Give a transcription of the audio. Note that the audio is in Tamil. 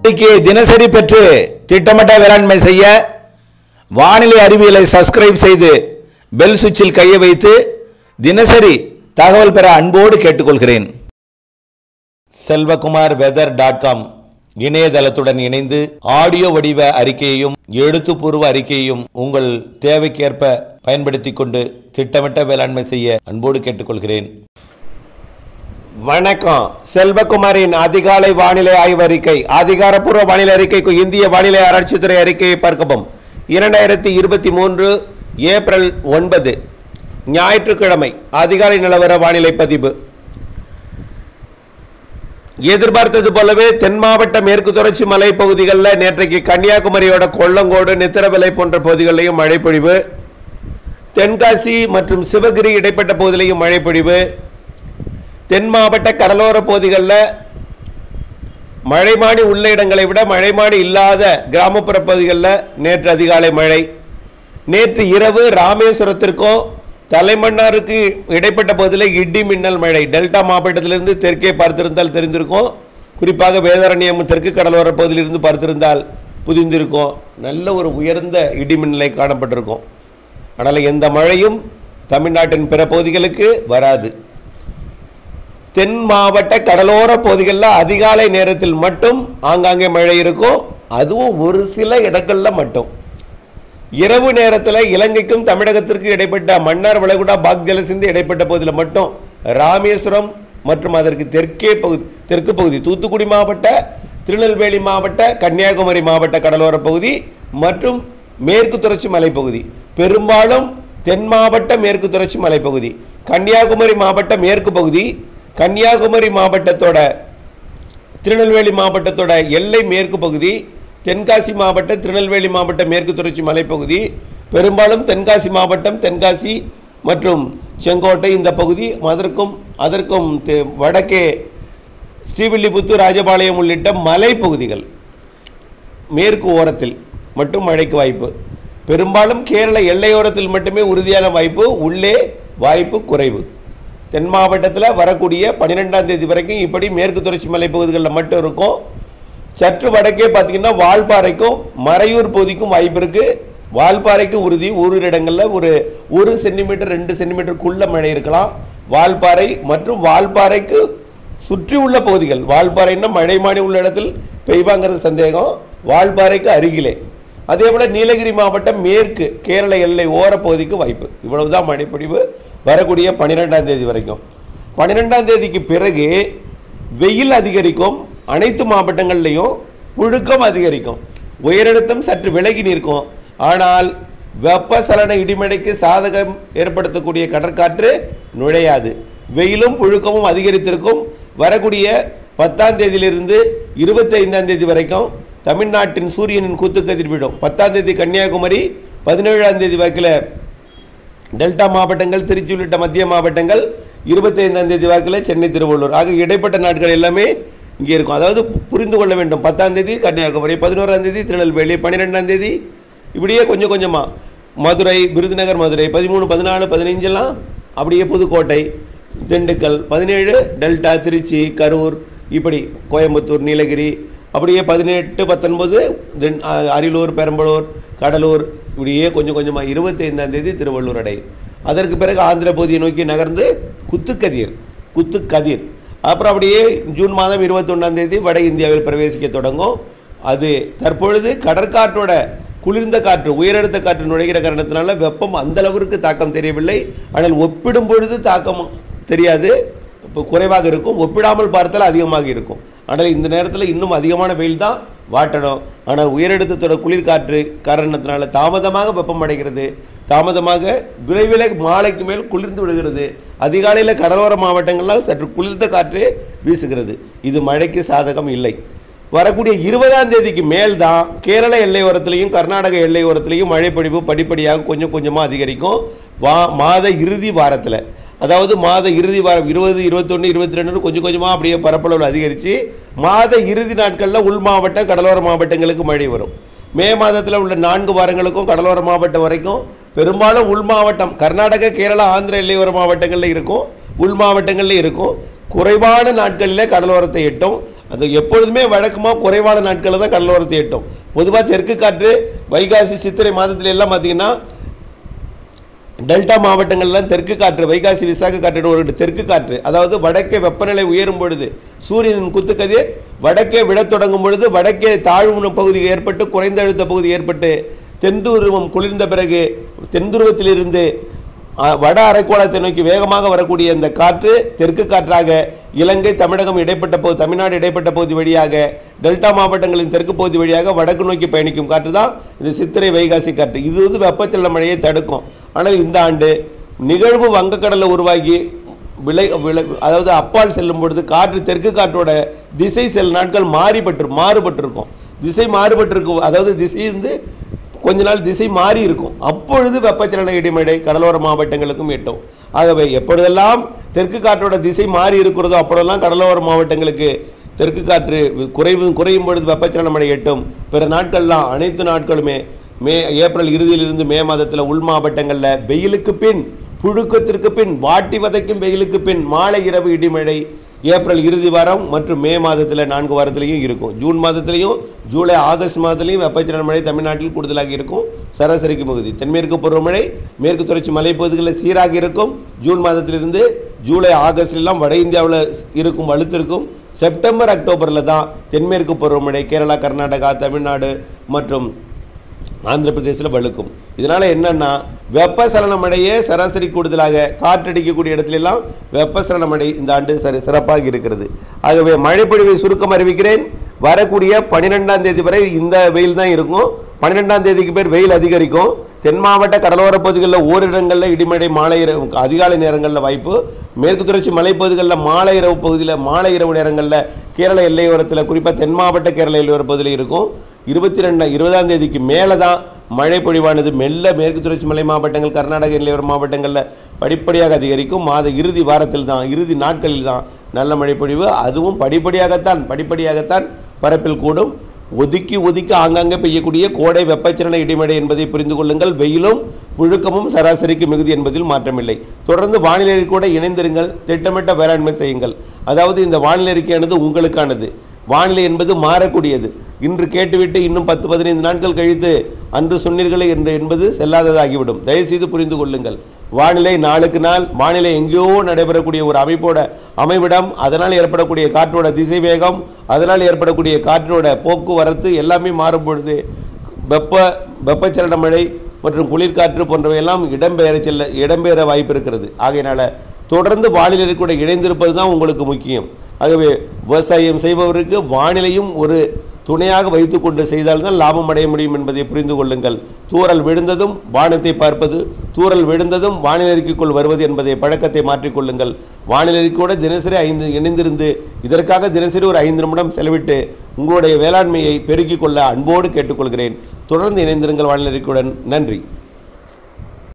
தினசரி பெற்று திட்டமிட்ட வேளாண்மை செய்ய வானிலை அறிவியலை சப்ஸ்கிரைப் செய்து பெல் சுவிட்சில் கையை வைத்து தினசரி தகவல் பெற அன்போடு கேட்டுக்கொள்கிறேன். selvakumar.weather.com இணையதளத்துடன் இணைந்து ஆடியோ வடிவ அறிக்கையையும் எழுத்துப்பூர்வ அறிக்கையையும் உங்கள் தேவைக்கேற்ப பயன்படுத்திக் கொண்டு திட்டமிட்ட வேளாண்மை செய்ய அன்போடு கேட்டுக்கொள்கிறேன். வணக்கம். செல்வகுமாரின் அதிகாலை வானிலை ஆய்வறிக்கை. அதிகாரப்பூர்வ வானிலை அறிக்கைக்கு இந்திய வானிலை ஆராய்ச்சித்துறை அறிக்கையை பார்க்கவும். 2023 ஏப்ரல் 9 ஞாயிற்றுக்கிழமை அதிகாலை நிலவர வானிலை பதிவு. எதிர்பார்த்தது போலவே தென் மாவட்ட மேற்கு தொடர்ச்சி மலை பகுதிகளில் நேற்றைக்கு கன்னியாகுமரியோட கொல்லங்கோடு நித்திரவிலை போன்ற பகுதிகளிலையும் மழை பொழிவு, தென்காசி மற்றும் சிவகிரி இடைப்பட்ட பகுதியிலையும் மழை பொழிவு, தென் மாவட்ட கடலோர பகுதிகளில் மழைமானி உள்ள இடங்களை விட மழைமானி இல்லாத கிராமப்புற பகுதிகளில் நேற்று அதிகாலை மழை. நேற்று இரவு ராமேஸ்வரத்திற்கும் தலைமன்னாருக்கு இடைப்பட்ட பகுதியில் இடி மின்னல் மழை. டெல்டா மாவட்டத்திலிருந்து தெற்கே பார்த்திருந்தால் தெரிந்திருக்கும், குறிப்பாக வேதாரண்யம் தெற்கு கடலோர பகுதியிலிருந்து பார்த்திருந்தால் புதிந்திருக்கும். நல்ல ஒரு உயர்ந்த இடி மின்னலை காணப்பட்டிருக்கும். ஆனால் எந்த மழையும் தமிழ்நாட்டின் பிற பகுதிகளுக்கு வராது. தென் மாவட்ட கடலோர பகுதிகளில் அதிகாலை நேரத்தில் மட்டும் ஆங்காங்கே மழை இருக்கும். அதுவும் ஒரு சில இடங்களில் மட்டும். இரவு நேரத்தில் இலங்கைக்கும் தமிழகத்திற்கு இடைப்பட்ட மன்னார் வளைகுடா பாக் ஜலசிந்து இடைப்பட்ட பகுதியில் மட்டும் ராமேஸ்வரம் மற்றும் அதற்கு தெற்கு பகுதி தூத்துக்குடி மாவட்ட, திருநெல்வேலி மாவட்ட, கன்னியாகுமரி மாவட்ட கடலோர பகுதி மற்றும் மேற்கு தொடர்ச்சி மலைப்பகுதி, பெரும்பாலும் தென் மாவட்ட மேற்கு தொடர்ச்சி மலைப்பகுதி, கன்னியாகுமரி மாவட்ட மேற்கு பகுதி, கன்னியாகுமரி மாவட்டத்தோட திருநெல்வேலி மாவட்டத்தோட எல்லை மேற்கு பகுதி, தென்காசி மாவட்ட திருநெல்வேலி மாவட்ட மேற்கு தொடர்ச்சி மலைப்பகுதி, பெரும்பாலும் தென்காசி மாவட்டம், தென்காசி மற்றும் செங்கோட்டை இந்த பகுதி, அதற்கும் வடக்கே ஸ்ரீவில்லிபுத்தூர், ராஜபாளையம் உள்ளிட்ட மலைப்பகுதிகள் மேற்கு ஓரத்தில் மட்டும் மழைக்கு வாய்ப்பு. பெரும்பாலும் கேரள எல்லையோரத்தில் மட்டுமே உறுதியான வாய்ப்பு, உள்ளே வாய்ப்பு குறைவு. தென் மாவட்டத்தில் வரக்கூடிய 12ஆம் தேதி வரைக்கும் இப்படி மேற்கு தொடர்ச்சி மலைப்பகுதிகளில் மட்டும் இருக்கும். சற்று வடக்கே பார்த்தீங்கன்னா வால்பாறைக்கும் மறையூர் பகுதிக்கும் வாய்ப்பு இருக்குது. வால்பாறைக்கு உறுதி, ஓரிரு இடங்களில் ஒரு 1 சென்டிமீட்டர் 2 சென்டிமீட்டருக்குள்ள மழை இருக்கலாம். வால்பாறை மற்றும் வால்பாறைக்கு சுற்றி உள்ள பகுதிகள், வால்பாறைன்னா மழைமானி உள்ள இடத்தில் பெய்வாங்கிறது சந்தேகம், வால்பாறைக்கு அருகிலே. அதே போல் நீலகிரி மாவட்டம் மேற்கு கேரள எல்லை ஓர பகுதிக்கு வாய்ப்பு. இவ்வளவுதான் மழைப்பொழிவு வரக்கூடிய 12ஆம் தேதி வரைக்கும். 12ஆம் தேதிக்கு பிறகு வெயில் அதிகரிக்கும். அனைத்து மாவட்டங்கள்லையும் புழுக்கம் அதிகரிக்கும். உயரழுத்தம் சற்று விலகி நிற்கும். ஆனால் வெப்பசலன இடிமழைக்கு சாதகம் ஏற்படுத்தக்கூடிய கடற்காற்று நுழையாது. வெயிலும் புழுக்கமும் அதிகரித்திருக்கும். வரக்கூடிய 10ஆம் தேதியிலிருந்து 25ஆம் தேதி வரைக்கும் தமிழ்நாட்டின் சூரியனின் கூத்து கதிர்விடும். 10ஆம் தேதி கன்னியாகுமரி, 17ஆம் தேதி வாக்கில் டெல்டா மாவட்டங்கள், திருச்சி உள்ளிட்ட மத்திய மாவட்டங்கள், 25ஆம் தேதி வாக்கில் சென்னை, திருவள்ளூர். ஆக இடைப்பட்ட நாட்கள் எல்லாமே இங்கே இருக்கும். அதாவது புரிந்து கொள்ள வேண்டும். 10ஆம் தேதி கன்னியாகுமரி, 11ஆம் தேதி திருநெல்வேலி, 12ஆம் தேதி இப்படியே கொஞ்சம் கொஞ்சமாக மதுரை, விருதுநகர், மதுரை 13, 14, 15 அப்படியே புதுக்கோட்டை, திண்டுக்கல், 17 டெல்டா, திருச்சி, கரூர், இப்படி கோயம்புத்தூர், நீலகிரி, அப்படியே 18, 19 அரியலூர், பெரம்பலூர், கடலூர், இப்படியே கொஞ்சம் கொஞ்சமாக 25ஆம் தேதி திருவள்ளூர் அடை. அதற்கு பிறகு ஆந்திர பகுதியை நோக்கி நகர்ந்து குத்துக்கதிர். அப்புறம் அப்படியே ஜூன் மாதம் 21ஆம் தேதி வட இந்தியாவில் பிரவேசிக்க தொடங்கும். அது தற்பொழுது கடற்காற்றோட குளிர்ந்த காற்று, உயரழுத்த காற்று நுழைகிற காரணத்தினால வெப்பம் அந்த அளவிற்கு தாக்கம் தெரியவில்லை. ஆனால் ஒப்பிடும் பொழுது தாக்கம் தெரியாது, இப்போ குறைவாக இருக்கும். ஒப்பிடாமல் பார்த்தால் அதிகமாக இருக்கும். ஆனால் இந்த நேரத்தில் இன்னும் அதிகமான வெயில் தான் வாட்டணும். ஆனால் உயரழுத்தத்தோட குளிர்காற்று காரணத்தினால தாமதமாக வெப்பம் அடைகிறது. தாமதமாக விரைவில் மாலைக்கு மேல் குளிர்ந்து விடுகிறது. அதிகாலையில் கடலோர மாவட்டங்கள்லாம் சற்று குளிர்ந்த காற்று வீசுகிறது. இது மழைக்கு சாதகம் இல்லை. வரக்கூடிய 20ஆம் தேதிக்கு மேல் தான் கேரள எல்லையோரத்திலையும் கர்நாடக எல்லையோரத்திலையும் மழைப்பொழிவு படிப்படியாக கொஞ்சம் கொஞ்சமாக அதிகரிக்கும். மாத இறுதி வாரத்தில், அதாவது மாத இறுதி வாரம் 20, 21, 22 கொஞ்சம் கொஞ்சமாக அப்படியே பரப்பளவில் அதிகரித்து மாத இறுதி நாட்களில் உள் மாவட்டம், கடலோர மாவட்டங்களுக்கு மழை வரும். மே மாதத்தில் உள்ள 4 வாரங்களுக்கும் கடலோர மாவட்டம் வரைக்கும் பெரும்பாலும் உள் மாவட்டம், கர்நாடக, கேரளா, ஆந்திர எல்லையோர மாவட்டங்களில் இருக்கும், உள் மாவட்டங்களில் இருக்கும். குறைவான நாட்களில் கடலோரத்தை எட்டும். அது எப்பொழுதுமே வழக்கமாக குறைவான நாட்களில் தான் கடலோரத்தை எட்டும். பொதுவாக தெற்கு காற்று வைகாசி சித்திரை மாதத்துல எல்லாம் பார்த்தீங்கன்னா டெல்டா மாவட்டங்கள்லாம் தெற்கு காற்று வைகாசி விசாக காற்று ஒரு தெற்கு காற்று, அதாவது வடக்கே வெப்பநிலை உயரும் பொழுது சூரியனின் குத்துக்கதிர் வடக்கே விடத் தொடங்கும் பொழுது வடக்கே தாழ்வு பகுதி ஏற்பட்டு குறைந்த அழுத்த பகுதி ஏற்பட்டு தென்துருவம் குளிர்ந்த பிறகு தென்துருவத்திலிருந்து வட அரைக்கோளத்தை நோக்கி வேகமாக வரக்கூடிய இந்த காற்று தெற்கு காற்றாக இலங்கை தமிழகம் இடைப்பட்ட பகுதி தமிழ்நாடு இடைப்பட்ட பகுதி வழியாக டெல்டா மாவட்டங்களின் தெற்கு பகுதி வழியாக வடக்கு நோக்கி பயணிக்கும் காற்று தான் இந்த சித்திரை வைகாசி காற்று. இது வெப்பச்சலன மழையை தடுக்கும். ஆனால் இந்த ஆண்டு நிகழ்வு வங்கக்கடலில் உருவாகி அதாவது அப்பால் செல்லும் பொழுது காற்று தெற்கு காற்றோட திசை சில நாட்கள் மாறுபட்டிருக்கும். திசை மாறுபட்டிருக்கும், அதாவது திசை கொஞ்ச நாள் திசை மாறி இருக்கும். அப்பொழுது வெப்பச்சலன இடிமழை கடலோர மாவட்டங்களுக்கும் எட்டும். ஆகவே எப்பொழுதெல்லாம் தெற்கு காற்றோட திசை மாறி இருக்கிறதோ அப்பொழுதெல்லாம் கடலோர மாவட்டங்களுக்கு தெற்கு காற்று குறையும் பொழுது வெப்பச்சலன மழை எட்டும். பிற நாட்கள்லாம் அனைத்து நாட்களுமே ஏப்ரல் இறுதியிலிருந்து மே மாதத்தில் உள் மாவட்டங்களில் வெயிலுக்கு பின் புழுக்கத்திற்கு பின் வாட்டி வதைக்கும் வெயிலுக்கு பின் மாலை இரவு இடிமழை ஏப்ரல் இறுதி வாரம் மற்றும் மே மாதத்தில் 4 வாரத்திலையும் இருக்கும். ஜூன் மாதத்திலையும் ஜூலை ஆகஸ்ட் மாதத்திலையும் வெப்பச்சலன மழை தமிழ்நாட்டில் கூடுதலாக இருக்கும். சராசரிக்கு பகுதி தென்மேற்கு பருவமழை மேற்கு தொடர்ச்சி மலைப்பகுதிகளில் சீராக இருக்கும். ஜூன் மாதத்திலிருந்து ஜூலை ஆகஸ்ட்லாம் வட இந்தியாவில் இருக்கும் வலுத்திருக்கும். செப்டம்பர் அக்டோபரில் தான் தென்மேற்கு பருவமழை கேரளா கர்நாடகா தமிழ்நாடு மற்றும் ஆந்திர பிரதேசத்தில் வலுக்கும். இதனால் என்னென்னா வெப்பசலன மழையே சராசரி கூடுதலாக காற்றடிக்கக்கூடிய இடத்துலெல்லாம் வெப்பசலன மழை இந்த ஆண்டு சிறப்பாக இருக்கிறது. ஆகவே மழைப்பொழிவை சுருக்கம் அறிவிக்கிறேன். வரக்கூடிய 12ஆம் தேதி வரை இந்த வெயில் தான் இருக்கும். 12ஆம் தேதிக்கு பேர் வெயில் அதிகரிக்கும். தென் மாவட்ட கடலோர பகுதிகளில் ஓரிடங்களில் இடிமழை மாலை அதிகாலை நேரங்களில் வாய்ப்பு. மேற்கு தொடர்ச்சி மலைப்பகுதிகளில் மாலை இரவு நேரங்களில் கேரள எல்லையோரத்தில் குறிப்பாக தென் மாவட்ட கேரள எல்லையோர பகுதியில் இருக்கும். 20ஆம் தேதிக்கு மேலே தான் மழை பொழிவானது மெல்ல மேற்கு தொடர்ச்சி மலை மாவட்டங்கள் கர்நாடக எல்லையோர மாவட்டங்களில் படிப்படியாக அதிகரிக்கும். மாத இறுதி நாட்களில் தான் நல்ல மழை பொழிவு. அதுவும் படிப்படியாகத்தான் பரப்பில் கூடும். ஒதுக்கி ஆங்காங்கே பெய்யக்கூடிய கோடை வெப்பச்சலன இடிமழை என்பதை புரிந்து கொள்ளுங்கள். வெயிலும் புழுக்கமும் சராசரிக்கு மிகுதி என்பதில் மாற்றமில்லை. தொடர்ந்து வானிலை அறிக்கையோடு இணைந்திருங்கள். திட்டமிட்ட வேளாண்மை செய்யுங்கள். அதாவது இந்த வானிலை அறிக்கையானது உங்களுக்கானது. வானிலை என்பது மாறக்கூடியது. இன்று கேட்டுவிட்டு இன்னும் 10-15 நாட்கள் கழித்து அன்று சொன்னீர்களே என்பது செல்லாததாகிவிடும். தயவுசெய்து புரிந்து கொள்ளுங்கள். வானிலை நாளுக்கு நாள் வானிலை எங்கேயோ நடைபெறக்கூடிய ஒரு அமைவிடம், அதனால் ஏற்படக்கூடிய காற்றோட திசை வேகம், அதனால் ஏற்படக்கூடிய காற்றோட போக்குவரத்து எல்லாமே மாறும் பொழுது வெப்பச்சலன மழை மற்றும் குளிர்காற்று போன்றவையெல்லாம் இடம்பெயர வாய்ப்பு இருக்கிறது. ஆகையினால தொடர்ந்து வானிலை கூட இணைந்திருப்பது தான் உங்களுக்கு முக்கியம். ஆகவே விவசாயம் செய்பவருக்கு வானிலையும் ஒரு துணையாக வைத்துக்கொண்டு செய்தால்தான் லாபம் அடைய முடியும் என்பதை புரிந்து கொள்ளுங்கள். தூறல் விழுந்ததும் வானத்தை பார்ப்பது, தூறல் விழுந்ததும் வானிலை அறிக்கைக்குள் வருவது என்பதை பழக்கத்தை மாற்றிக்கொள்ளுங்கள். வானிலை அறிக்கையோடு தினசரி இணைந்திருந்து இதற்காக தினசரி ஒரு 5 நிமிடம் செலவிட்டு உங்களுடைய வேளாண்மையை பெருக்கிக் கொள்ள அன்போடு கேட்டுக்கொள்கிறேன். தொடர்ந்து இணைந்திருங்கள் வானிலை அறிக்கையுடன். நன்றி.